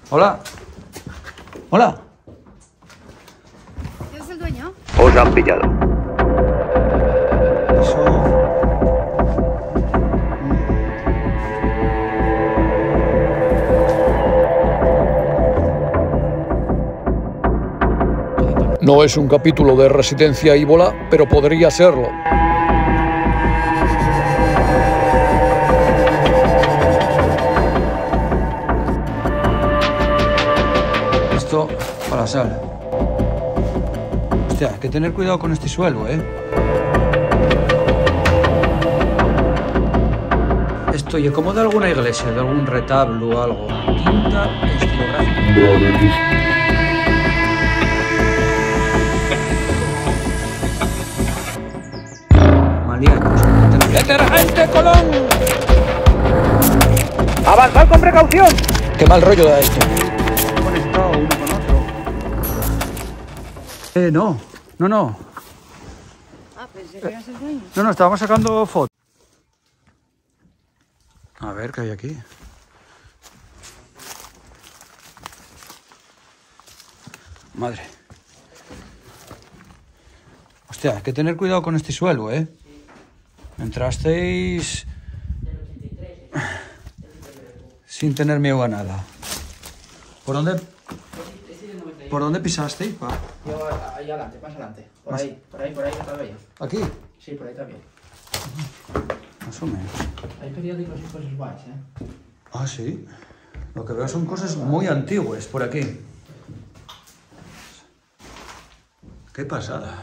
Hola. Hola. ¿Eres el dueño? Os han pillado. Eso... No es un capítulo de Residencia Ébola, pero podría serlo. Esto para la sal. Hostia, hay que tener cuidado con este suelo, ¿eh? Esto y como de alguna iglesia, de algún retablo o algo. Tinta estilográfica. ¡Detergente Colón! ¡Avanzad con precaución! ¡Qué mal rollo da esto! Conectado uno con otro. No. Ah, pensé que eras el dueño. No, estábamos sacando fotos. A ver qué hay aquí. Madre. Hostia, hay que tener cuidado con este suelo, ¿eh? Entrasteis sin tener miedo a nada. ¿Por dónde pisasteis, pa? Yo ahí adelante, más adelante. Por ahí otra vez. ¿Aquí? Sí, por ahí también. Más o menos. Hay periódicos y cosas guays, ¿eh? Ah, sí. Lo que veo son cosas muy antiguas por aquí. Qué pasada.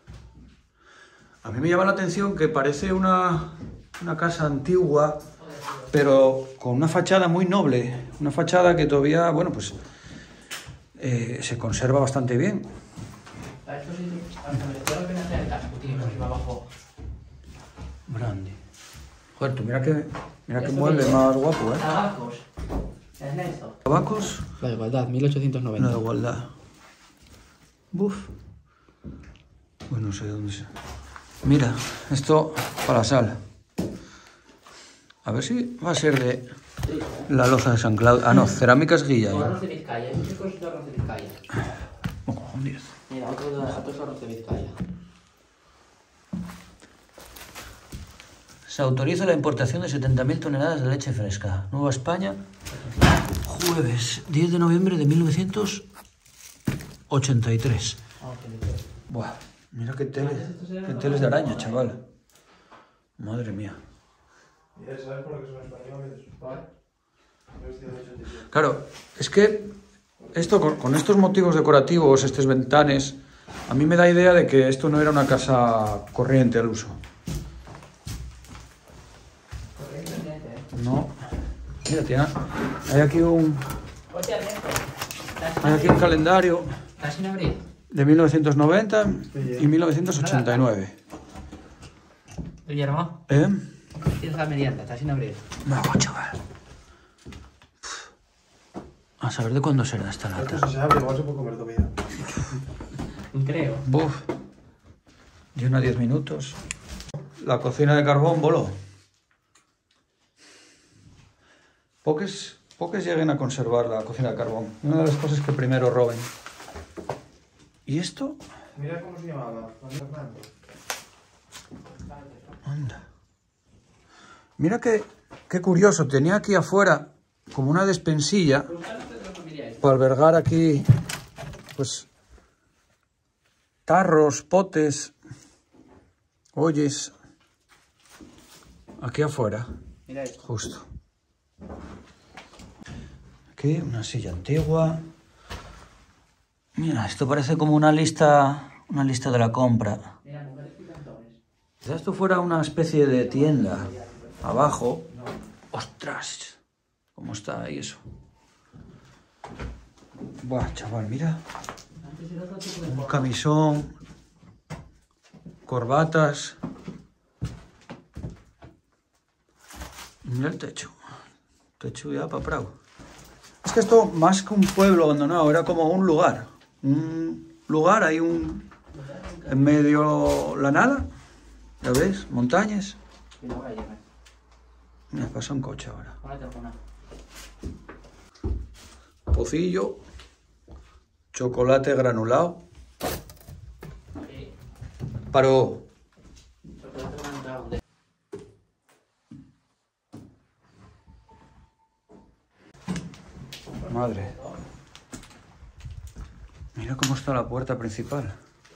A mí me llama la atención que parece una casa antigua, pero con una fachada muy noble. Una fachada que todavía, bueno, pues se conserva bastante bien. Esto sí, hasta me tengo que hacer el casco, tío, por si va abajo. Grande. Joder, tú mira que mueble más guapo, ¿eh? Tabacos. ¿Es esto? Tabacos. La igualdad, 1890. La igualdad. Buf. Pues no sé dónde sea. Mira, esto para la sal. A ver si va a ser de la loza de San Claudio. Ah, no, cerámicas Guilla. Arroz de Vizcaya, hay muchas cosas de arroz de Vizcaya. Oh, con 10. Mira, otro arroz de Vizcaya. Se autoriza la importación de 70.000 toneladas de leche fresca. Nueva España, jueves 10 de noviembre de 1983. Buah, mira qué teles de araña, chaval. Madre mía. ¿Sabes por qué son españoles? ¿Vale? Claro, es que esto con estos motivos decorativos, estos ventanes, a mí me da idea de que esto no era una casa corriente al uso. No. Mira, tía, hay aquí un calendario ¿Estás sin abrir? de 1990 y 1989. Guillermo, ¿Eh? tienes la merienda, estás sin abrir. Me hago, chaval. A saber de cuándo será esta lata. Esto se abre, igual se puede comer comida. Creo. Buf. De 1 a 10 minutos. La cocina de carbón voló. Poques lleguen a conservar la cocina de carbón. Una de las cosas que primero roben. ¿Y esto? Mira cómo se llamaba. Fernando. Anda. Mira qué curioso. Tenía aquí afuera como una despensilla para albergar aquí, pues, tarros, potes, olles. Aquí afuera. Mira esto. Justo. Aquí una silla antigua. Mira, esto parece como una lista de la compra. Mira, mujeres picantones. Quizás esto fuera una especie de tienda. Abajo. ¡Ostras! ¿Cómo está ahí eso? Buah, chaval, mira. Un camisón. Corbatas. Mira el techo. Techo ya para Prado. Es que esto, más que un pueblo abandonado, era como un lugar. Un lugar, hay en medio la nada. ¿Ya ves? Montañas. Mira, pasa un coche ahora. pocillo, chocolate granulado. Sí. Paró. Chocolate granulado. Madre. Mira cómo está la puerta principal.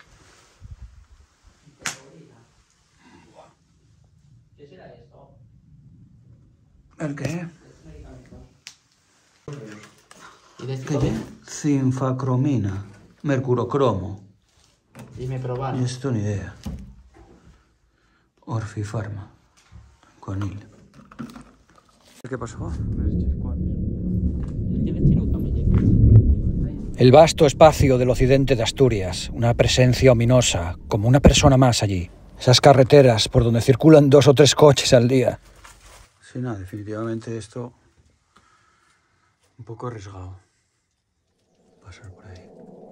¿Qué será esto? ¿El qué? ¿Y de ¿Qué? Cinfacromina, mercurocromo. Dime probar. Y esto ni idea. Orfifarma. Conil. ¿Qué pasó? El vasto espacio del occidente de Asturias, una presencia ominosa, como una persona más allí. Esas carreteras por donde circulan 2 o 3 coches al día. Sí, no, definitivamente esto un poco arriesgado. Pasar por ahí.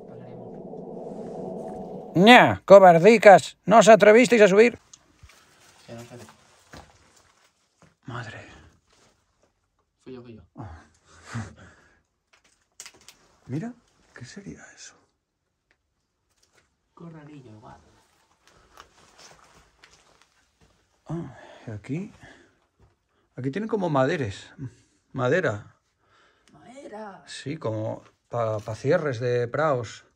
¡Ña! ¡Cobardicas! ¿No os atrevisteis a subir? Madre. Fui yo. Mira, ¿qué sería eso? Corralillo, igual. Ah, y aquí tienen como maderas. Madera. ¡Madera! Sí, como para cierres de praos.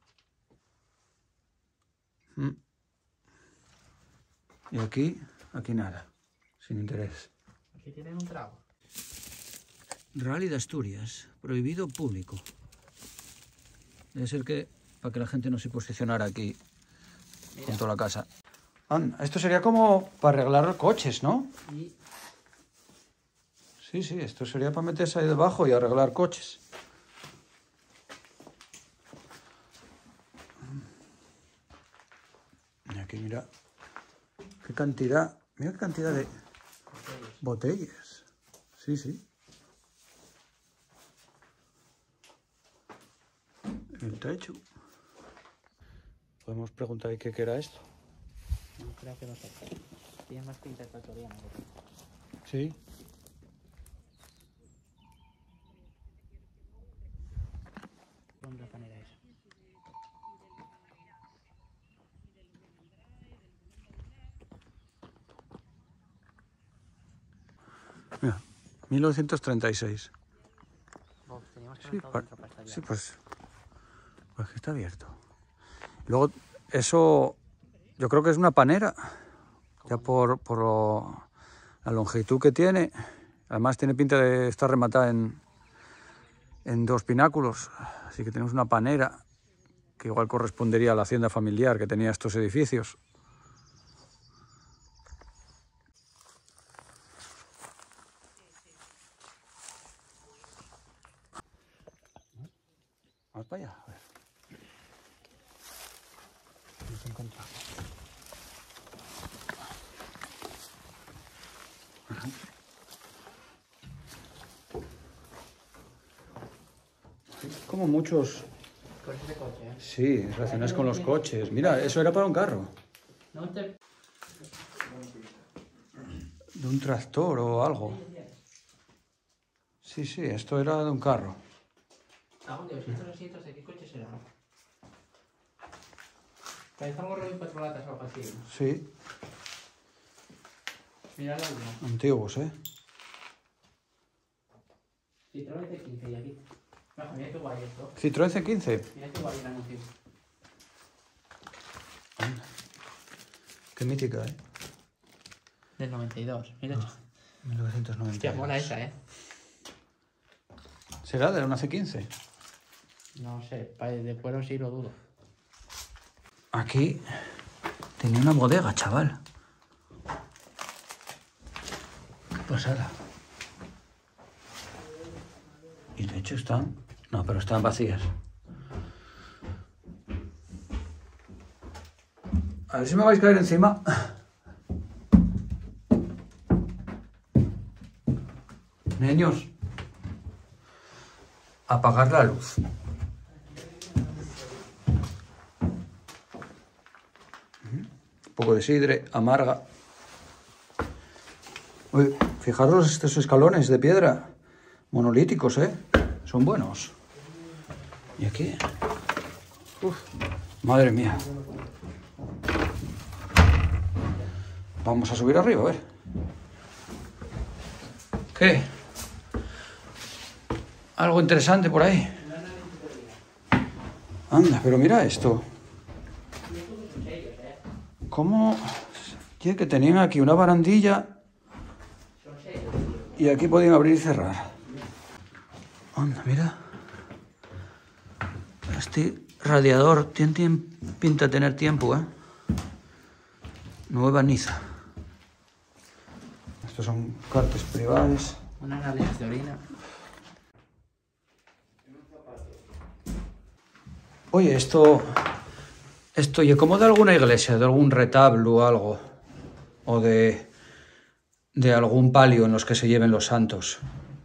Y aquí nada. Sin interés. Aquí tienen un trago. Rally de Asturias. Prohibido público. Debe ser que para que la gente no se posicionara aquí junto a la casa. Esto sería como para arreglar coches, ¿no? Y Sí, esto sería para meterse ahí debajo y arreglar coches. Y aquí mira qué cantidad, mira qué cantidad de botellas. Sí. El techo. Podemos preguntar qué era esto. no creo que no sé. Tiene más pinta ecuatoriana. Sí. ¿Dónde la panera es? Mira, 1936. Teníamos que Sí, haber estado dentro para estar ya. sí, pues que está abierto. Luego, eso yo creo que es una panera, ya por la longitud que tiene. Además tiene pinta de estar rematada en 2 pináculos, así que tenemos una panera que igual correspondería a la hacienda familiar que tenía estos edificios. Vamos para allá, a ver. Nos encontramos. Como muchos, Coches de coche, ¿eh? sí, relacionados con los coches. Mira, eso era para un carro, No te... de un tractor o algo. Sí, esto era de un carro. Ah, Dios, estos asientos de qué coche serán. Parece algo rollo 4 latas o algo así, ¿no? Sí, Mira la luna. antiguos, ¿eh? Citroën C15 y aquí. Baja, mira qué guay esto. Citroën C15. Mira qué guay el anuncio. Qué mítica, ¿eh? Del 92. Mira, hostia, 1990. mola esa, ¿eh? ¿Será de una C15? No sé, de cuero sí lo dudo. Aquí tenía una bodega, chaval. Qué pasada. Y de hecho están... No, pero están vacías. A ver si me vais a caer encima. Niños, apagar la luz. Un poco de sidre, amarga. Uy, fijaros estos escalones de piedra, monolíticos, ¿eh? Son buenos. ¿Y aquí? Uf, madre mía. Vamos a subir arriba, a ver. ¿Qué? Algo interesante por ahí. Anda, pero mira esto. ¿Cómo? Oye, que tenían aquí una barandilla y aquí podían abrir y cerrar. Anda, mira. Este radiador tiene pinta de tener tiempo, ¿eh? Nueva Niza. Estos son cartas privadas. Un análisis de orina. Oye, esto y como de alguna iglesia, de algún retablo o algo, o de algún palio en los que se lleven los santos.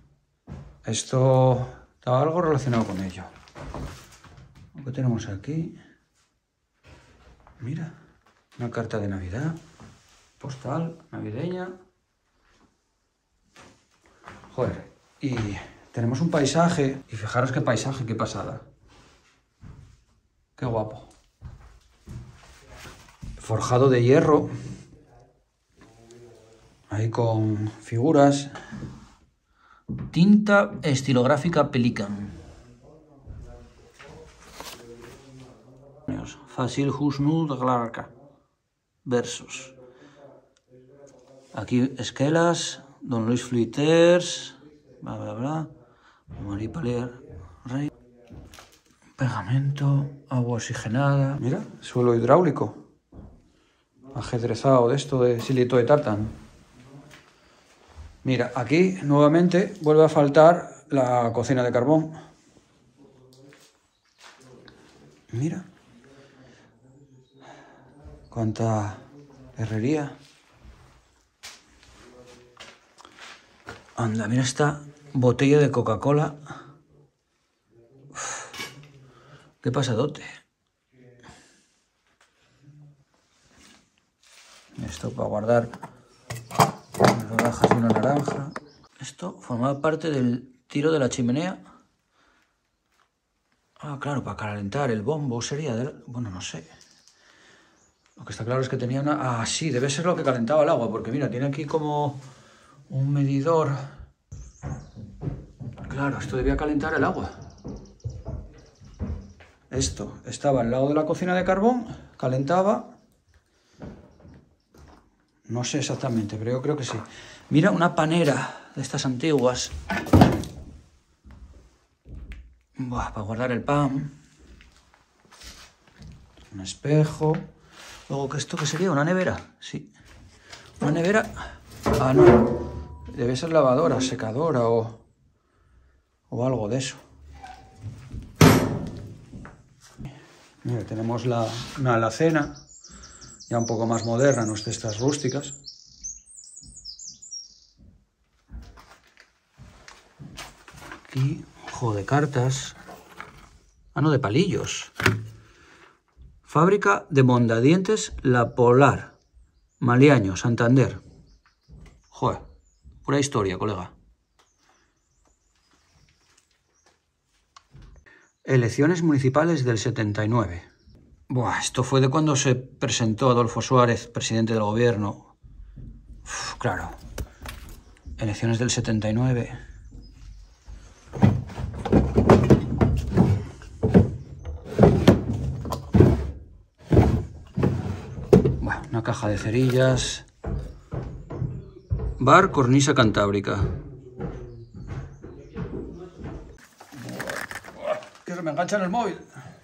Esto está algo relacionado con ello. ¿Qué tenemos aquí? Mira, una carta de Navidad, postal navideña. Joder, y tenemos un paisaje, y fijaros qué paisaje, qué pasada. Qué guapo. Forjado de hierro. Ahí con figuras. Tinta estilográfica Pelican. Fácil Husnu de Glarca. Versos. Aquí esquelas. Don Luis Fluiters. Bla, bla, bla. Marie Palier. Rey. Pegamento. Agua oxigenada. Mira, suelo hidráulico. Ajedrezado de esto de silito de tartán. Mira, aquí nuevamente vuelve a faltar la cocina de carbón. Mira. Cuánta herrería. Anda, mira esta botella de Coca-Cola. Qué pasadote. Esto para guardar unas rodajas y una naranja. Esto formaba parte del tiro de la chimenea. Ah, claro, para calentar el bombo sería bueno, no sé. Lo que está claro es que tenía una... Ah, sí, debe ser lo que calentaba el agua, porque mira, tiene aquí como un medidor. Claro, esto debía calentar el agua. Esto estaba al lado de la cocina de carbón, calentaba. No sé exactamente, pero yo creo que sí. Mira, una panera de estas antiguas. Buah, para guardar el pan. Un espejo. Luego, ¿esto qué sería? ¿Una nevera? Sí. ¿Una nevera? Ah, no. Debe ser lavadora, secadora o algo de eso. Mira, tenemos una alacena, ya un poco más moderna, no es de estas rústicas. Aquí, juego de cartas. Ah, no, de palillos. Fábrica de mondadientes La Polar, Maliaño, Santander. Joder, pura historia, colega. Elecciones municipales del 79. Buah, esto fue de cuando se presentó Adolfo Suárez, presidente del gobierno. Uf, claro. Elecciones del 79. Buah, una caja de cerillas. Bar Cornisa Cantábrica. Que se me engancha en el móvil.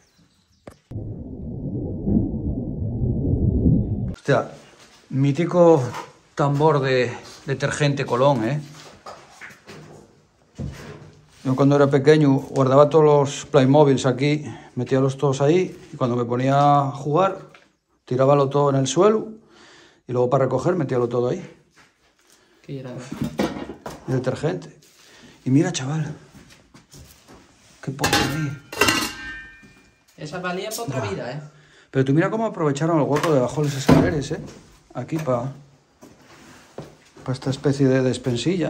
Hostia, mítico tambor de detergente Colón, ¿eh? Yo cuando era pequeño guardaba todos los Playmobiles aquí, metíalos todos ahí, y cuando me ponía a jugar, tirábalo todo en el suelo, y luego para recoger metíalo todo ahí. ¿Qué era? Detergente. Y mira, chaval, qué porquería. Esa valía para otra vida, ¿eh? Pero tú mira cómo aprovecharon el hueco debajo de los escaleres, ¿eh? Aquí para esta especie de despensilla.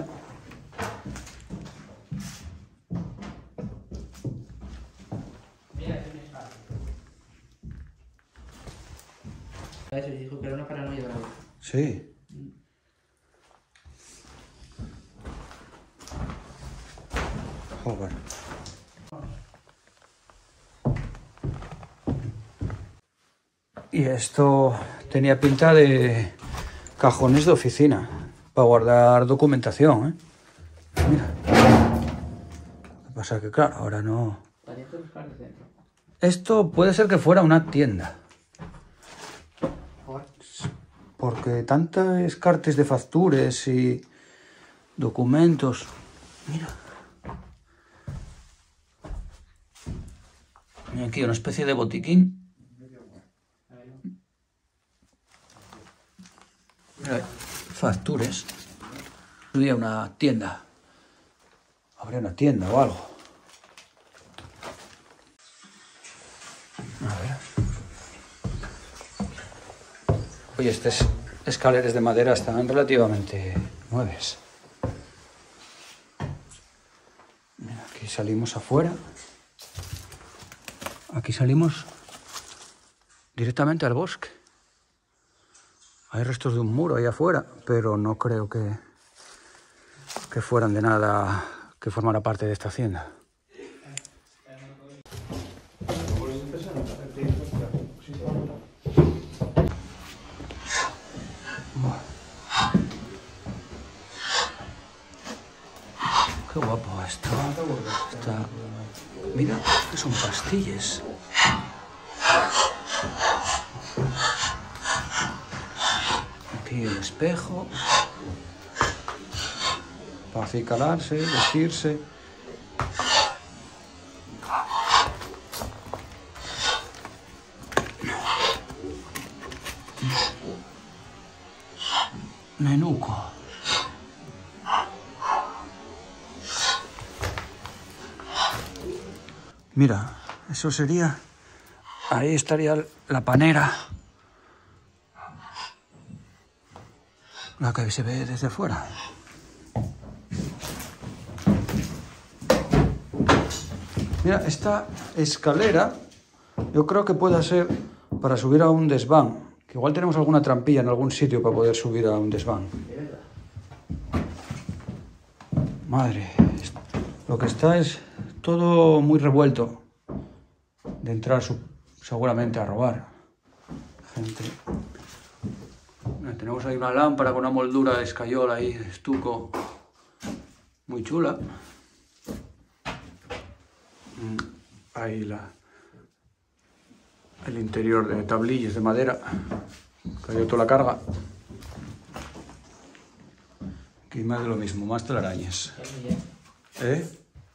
para eso, y dijo que era una paranoia de la vida. Sí. Joder. Y esto tenía pinta de cajones de oficina para guardar documentación, ¿eh? Mira. Lo que pasa es que, claro, ahora no... Tienes que buscar desde dentro. Esto puede ser que fuera una tienda. Joder. Porque tantos cartes de factures y documentos... Mira. Y aquí una especie de botiquín. Mira, factures. Habría una tienda. Habría una tienda o algo. A ver. Oye, estas escaleras de madera están relativamente nuevas. Mira, aquí salimos afuera. Aquí salimos directamente al bosque. Hay restos de un muro ahí afuera, pero no creo que fueran de nada que formara parte de esta hacienda. Qué guapo esto. Mira, que son pastillas. Aquí el espejo. Para acicalarse, vestirse. Nenuco. Mira, eso sería... Ahí estaría la panera. La que se ve desde fuera. Mira, esta escalera yo creo que puede ser para subir a un desván. Que igual tenemos alguna trampilla en algún sitio para poder subir a un desván. Madre, lo que está es todo muy revuelto. De entrar seguramente a robar. Gente. Mira, tenemos ahí una lámpara con una moldura de escayola ahí, de estuco. Muy chula. Ahí el interior de tablillas de madera. Cayó toda la carga. Aquí más de lo mismo, más telarañas. ¿Eh?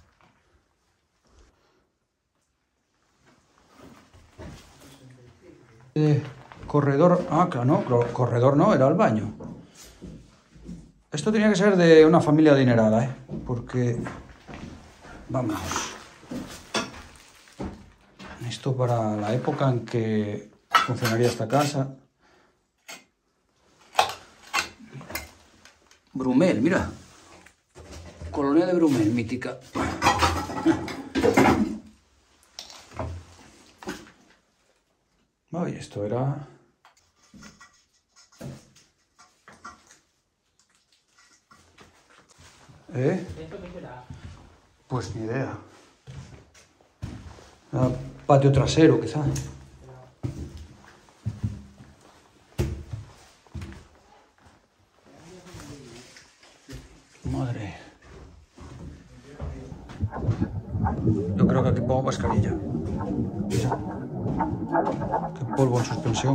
Corredor... Ah, claro, no, corredor no, era el baño. Esto tenía que ser de una familia adinerada, ¿eh? Porque... Vamos. Esto para la época en que funcionaría esta casa. Brumel, mira. Colonia de Brumel, mítica. Ay, esto era... ¿Eh? Pues ni idea. Patio trasero, quizá. Madre. Yo creo que aquí pongo mascarilla. Qué polvo en suspensión.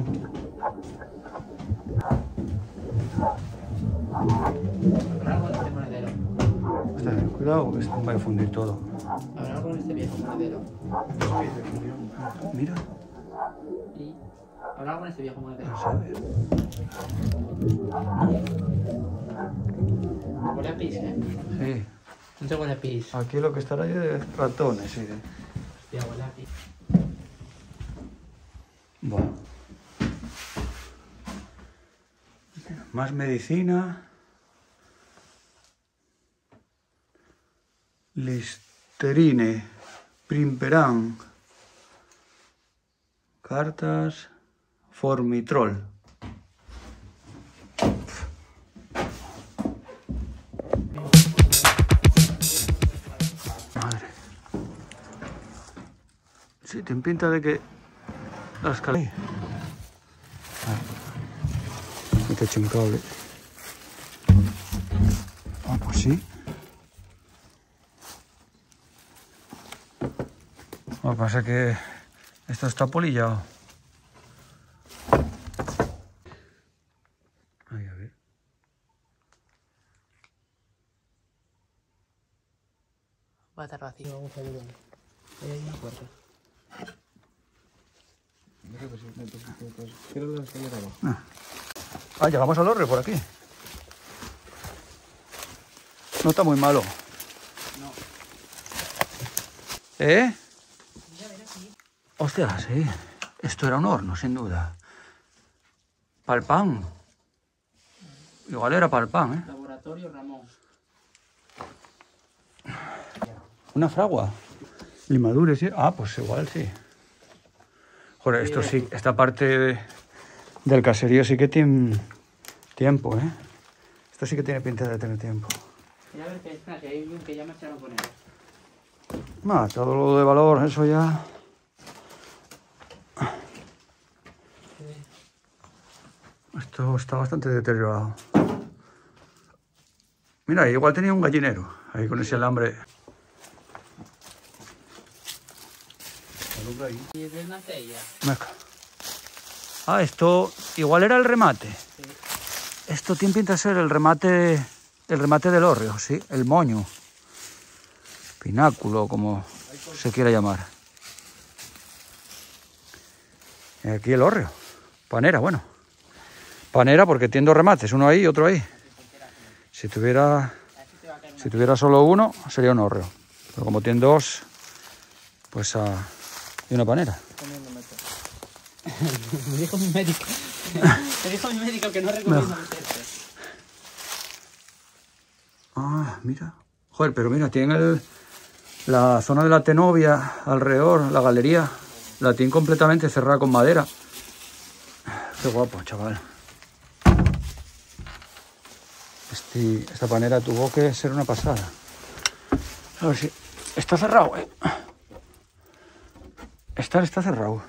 ¿Habrá algo en este monedero? Cuidado, que esto va a fundir todo. ¿Habrá algo en este viejo monedero? Mira, ¿Y habrá algo en este viejo monedero? a saber. Huele a pis, ¿eh? Sí, No se huele a pis. aquí lo que estará ahí de ratones, sí. Hostia, huele a pis. Bueno. Más medicina. Listerine, Primperan, cartas, Formitrol. Sí, tiene pinta de que la escalera... Me te echo un cable. Ah, pues sí. Lo que pasa es que esto está polillado. Ahí, a ver. Va a estar vacío. Ahí hay una puerta. Ah, llegamos al Orre por aquí. No está muy malo. No. ¿Eh? Hostia, sí. Esto era un horno, sin duda. Para el pan. Igual era para el pan, ¿eh? Laboratorio Ramón. Una fragua. Limadures, ¿sí? Ah, pues igual sí. Joder, esto sí, esta parte del caserío sí que tiene tiempo, ¿eh? Esto sí que tiene pinta de tener tiempo. Mira a ver qué está, si hay un que ya me echaron con él. Ah, todo lo de valor, eso ya... Esto está bastante deteriorado. Mira, igual tenía un gallinero, ahí con ese alambre. Y es de una cella. Venga. Ah, esto igual era el remate. Sí. Esto tiene pinta de ser el remate del hórreo, sí, el moño. Pináculo, como se quiera llamar. Y aquí el hórreo. Panera, bueno. Panera porque tiene dos remates, uno ahí y otro ahí. Si tuviera solo uno, sería un hórreo. Pero como tiene dos, pues y una panera. Me dijo mi médico. Me dijo mi médico que no recomiendo meterse. Ah, mira. Joder, pero mira, tienen la zona de la tenovia alrededor, la galería, la tienen completamente cerrada con madera. Qué guapo, chaval. Esta panera tuvo que ser una pasada. A ver si... Está cerrado, ¿eh? Está cerrado.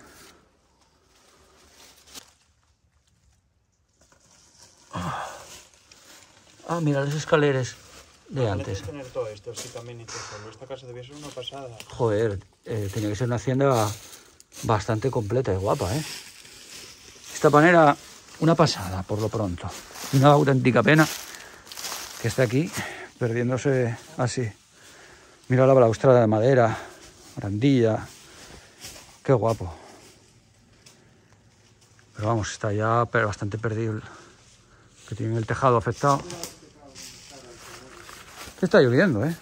Ah, mira las escaleras de antes. Tener todo esto, sí, también hecho solo. Esta casa debía ser una pasada. Joder, tenía que ser una hacienda bastante completa y guapa, ¿eh? Esta panera, una pasada, por lo pronto. Una auténtica pena que esté aquí, perdiéndose así. Mira la balaustrada de madera, barandilla. Qué guapo. Pero vamos, está ya bastante perdido. Que tiene el tejado afectado. Que está lloviendo, ¿eh?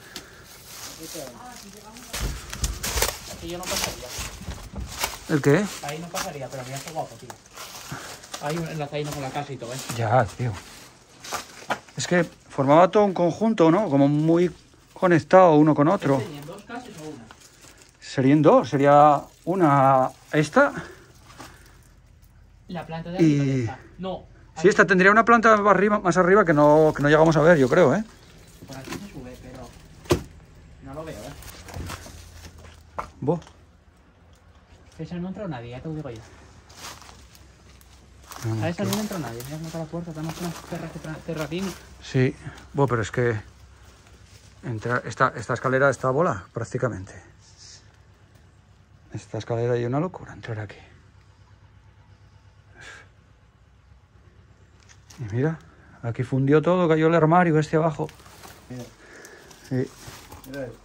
Aquí yo no pasaría. ¿El qué? Ahí no pasaría, pero mira qué guapo, tío. Hay un enlazaíno con la casa y todo, ¿eh? Ya, tío. Es que formaba todo un conjunto, ¿no? Como muy conectado uno con otro. ¿Serían dos casas o una? Serían dos. Sería una esta. La planta de Y- arriba esta. No. Sí, esta tendría una planta más arriba que no llegamos a ver, yo creo, ¿eh? Por aquí se sube, pero no lo veo, ¿eh? Bo. Esa no entró nadie, ya te lo digo yo. No, A esa no entró nadie. Mira cómo está la puerta, tenemos una terracín. Sí. Bo, pero es que esta escalera está a bola, prácticamente. Esta escalera y una locura entrar aquí. Y mira, aquí fundió todo, cayó el armario este abajo. Sí. Mira esto.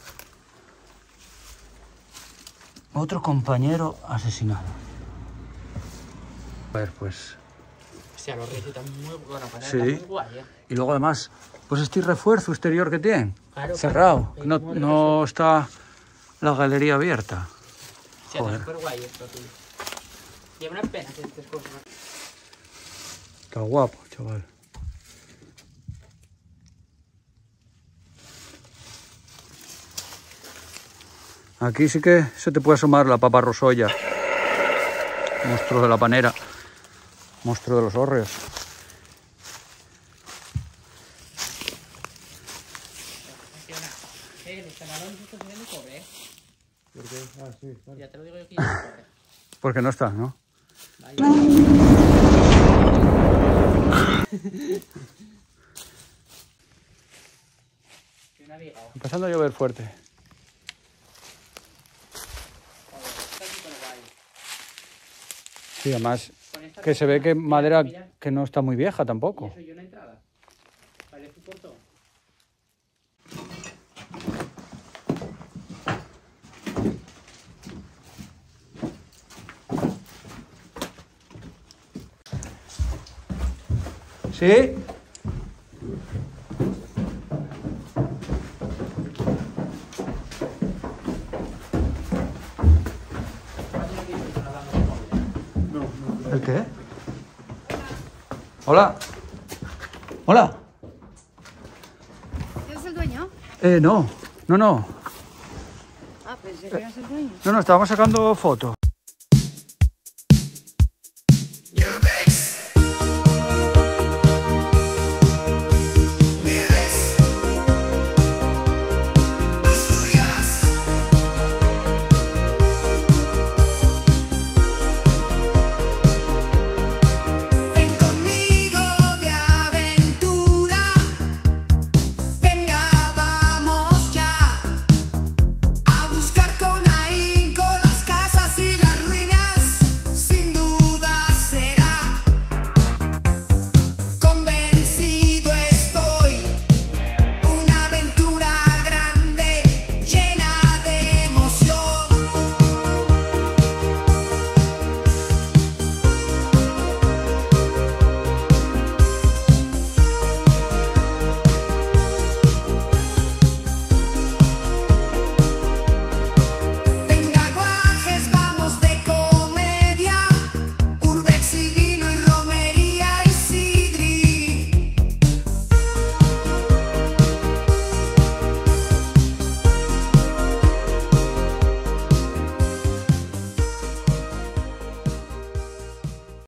Otro compañero asesinado. A ver, pues... Hostia, los ríos están muy buenos, para Sí. está muy guay, ¿eh? Y luego además, pues este refuerzo exterior que tienen. Claro, Cerrado. claro. Que no está la galería abierta. Hostia, Joder. está súper guay esto, tío. Y es una pena que estas cosas. Está guapo, chaval. Aquí sí que se te puede asomar la papa rosolla. Monstruo de la panera. Monstruo de los hórreos. Funciona. Los canalones estos vienen de cobre, ¿eh? ¿Por qué? Ah, sí, claro. Ya te lo digo yo que ya no corre. Porque no está, ¿no? Vaya. Soy navegado. Empezando a llover fuerte. Joder, está súper guay. Sí, además Con esta que se ve que mira, madera mira, que no está muy vieja y tampoco. eso yo una entrada. Vale, tú por todo. ¿Sí? ¿El qué? Hola. Hola. ¿Eres el dueño? No. Ah, pensé que eras el dueño. No, estábamos sacando fotos.